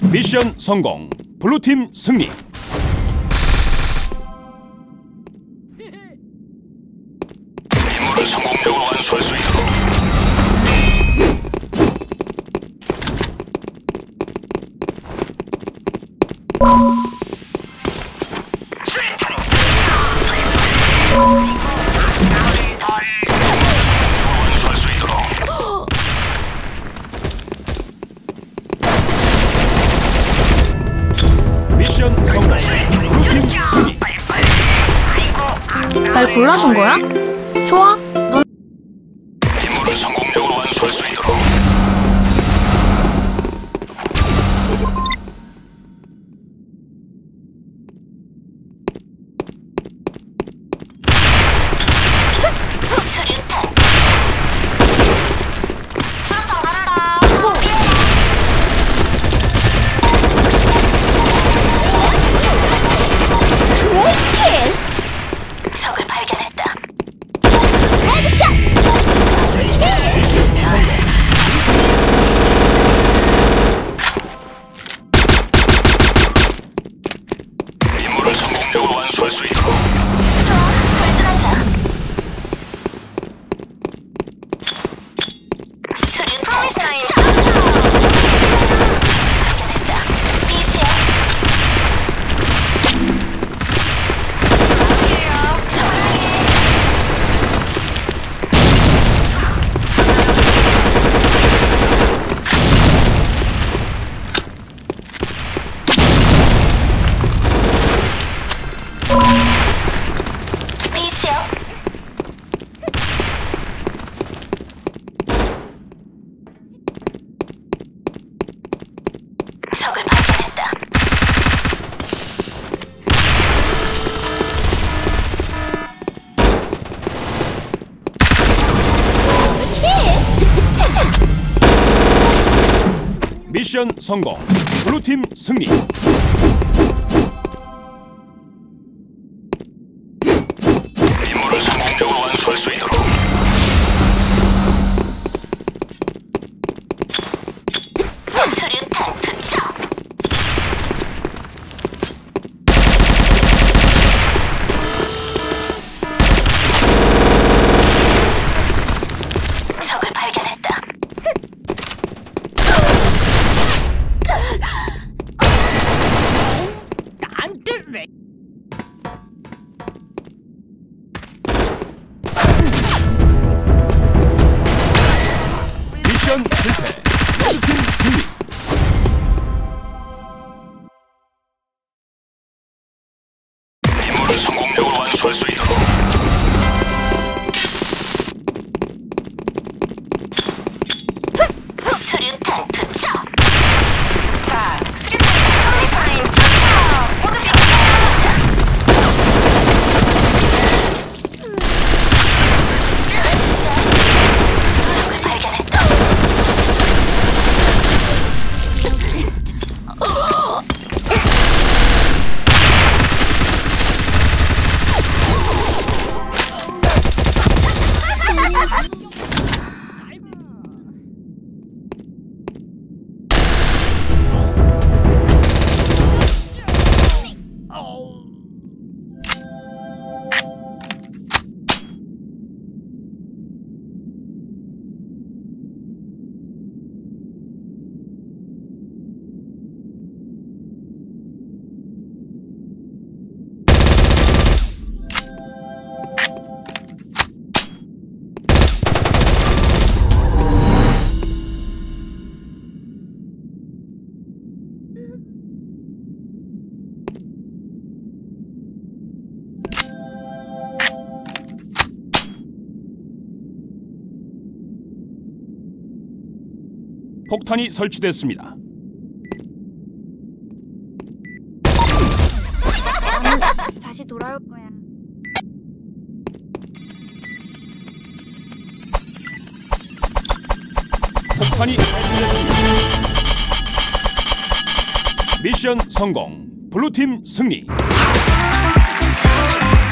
미션 성공. 블루팀 승리. 임무를 성공적으로 완수할 수 있도록. 완수할 수 있도록. 미션 성공. 블루팀 승리. 날 골라준 거야? 좋아. 넌 임무를 성공적으로 완수할 수 있도록. 적을 발견했다. 임무를 성공적으로 완수할 수 있도록. 좋아, 발전하자. 수류탄 투척. 발견했다. 이지야. 적을 발견했다. 미션 성공. 블루팀 승리. 임무를 성공적으로 완수할 수 있도록. 수류탄 투척. 적을 발견했다. 미션 실패. 블루팀 승리. 임무를 성공적으로 완수할 수 있도록. 수류탄 투척. 자, 수류탄 미사일 투척. 모두 정찰합니다. 적을 발견했다. 폭탄이 설치됐습니다. 다시 돌아올 거야. 폭탄이 설치됐습니다. 미션 성공. 블루팀 승리.